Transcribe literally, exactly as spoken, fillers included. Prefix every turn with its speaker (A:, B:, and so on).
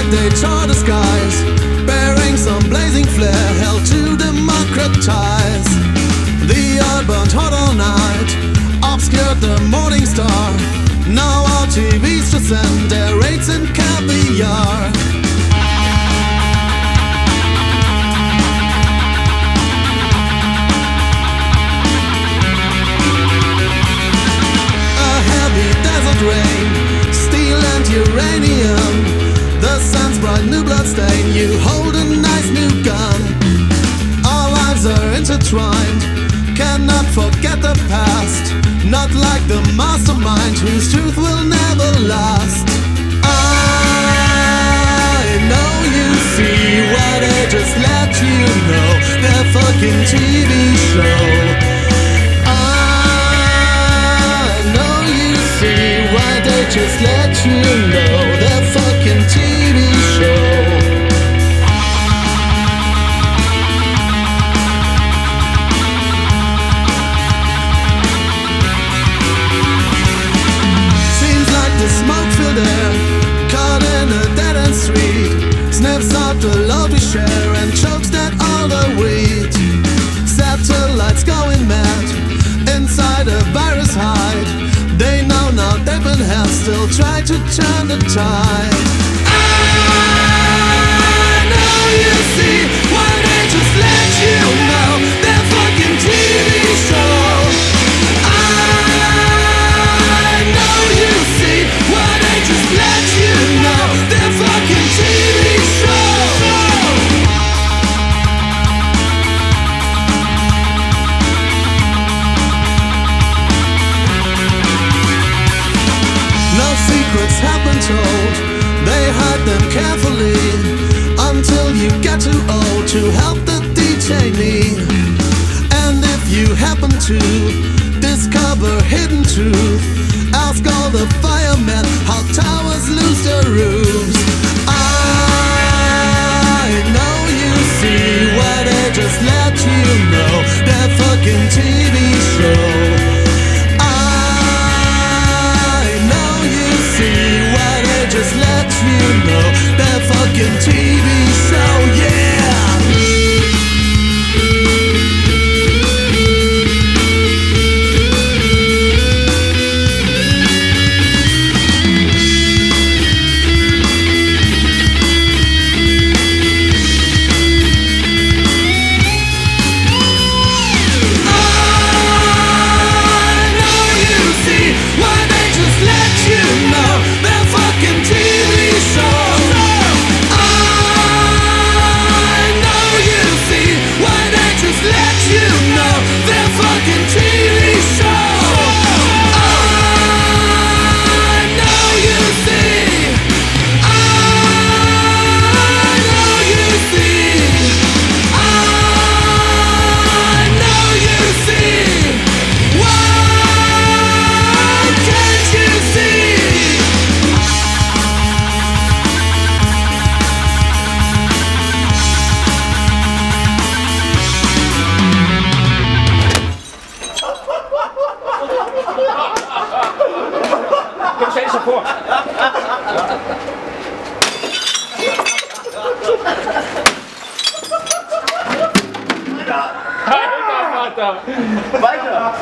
A: they tore the skies, bearing some blazing flare, held to democratize. The oil burned hot all night, obscured the morning star. Now our T Vs just send their rates in caviar. Rain, steel and uranium, the sun's bright new blood stain. You hold a nice new gun. Our lives are intertwined, cannot forget the past. Not like the mastermind whose truth will never last. I know you see why they just let you know their fucking T V show. Just let you know that fucking T V show. Seems like the smoke-filled air, caught in a dead-end street, sniffs out the love we share and chokes that all the weed. Satellites going mad inside a virus hide. They know now they've been held, still try to turn the tide. I know you see why they just let you know their fucking T V show. I know you see why they just let you know their fucking T V show. Secrets have been told, they hide them carefully until you get too old to help the detainee. And if you happen to discover hidden truth, ask all the firemen how towers lose their roofs. I know you see why they just let you know their fucking T V show. Just let you know that fucking T V show, yeah.
B: Weiter!